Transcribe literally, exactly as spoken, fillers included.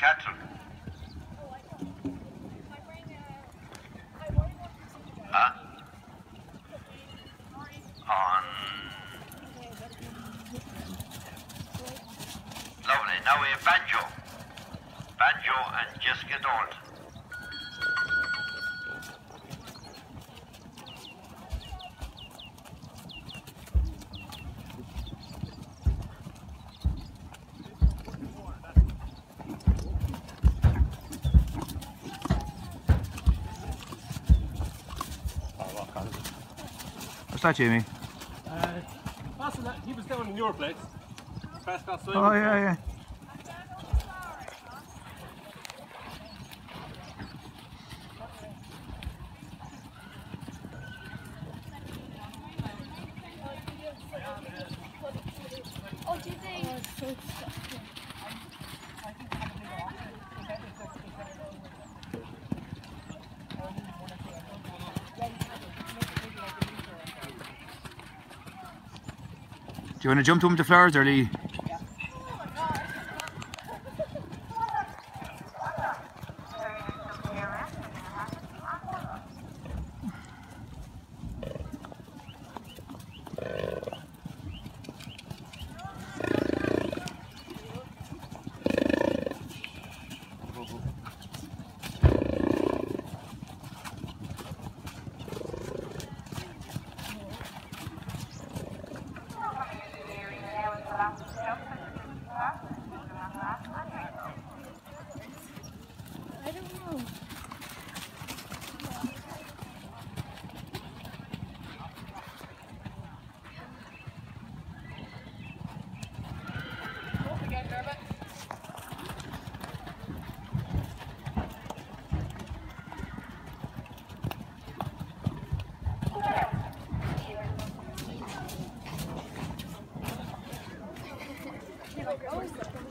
cattle. Huh? On... Lovely. Now we have Banjo. Banjo and Jessica Dalt. What's that, Jamie? Uh, passing that, he was down in your place. Fast past Simon. Oh, yeah, yeah. Oh, do you think? Oh, it's so Do you want to jump to him to flowers or Lee? I don't know. Oh,